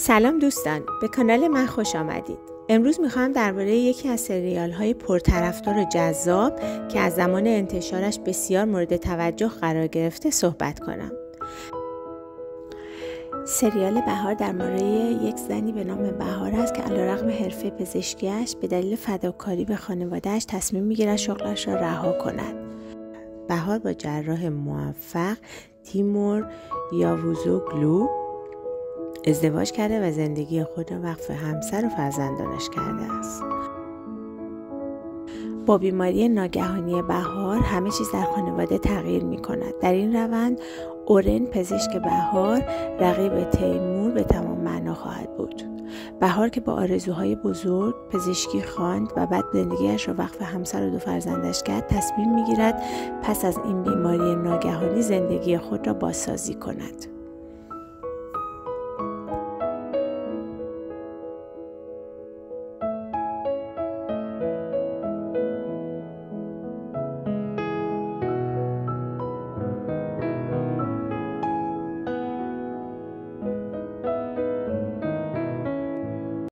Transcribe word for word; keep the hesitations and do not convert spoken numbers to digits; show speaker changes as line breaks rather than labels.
سلام دوستان، به کانال من خوش آمدید. امروز میخوام درباره یکی از سریال های پرطرفدار و جذاب که از زمان انتشارش بسیار مورد توجه قرار گرفته صحبت کنم. سریال بهار درباره یک زنی به نام بهار است که علیرغم حرفه پزشکیش به دلیل فداکاری به خانواده‌اش تصمیم میگیرد شغلش را رها کند. بهار با جراح موفق تیمور یاوزوگلو ازدواج کرده و زندگی خود را وقف همسر و فرزندانش کرده است. با بیماری ناگهانی بهار همه چیز در خانواده تغییر می کند. در این روند اورن پزشک بهار رقیب تیمور به تمام معنا خواهد بود. بهار که با آرزوهای بزرگ پزشکی خواند و بعد زندگیش را وقف همسر و دو فرزندش کرد، تصمیم می گیرد پس از این بیماری ناگهانی زندگی خود را بازسازی کند.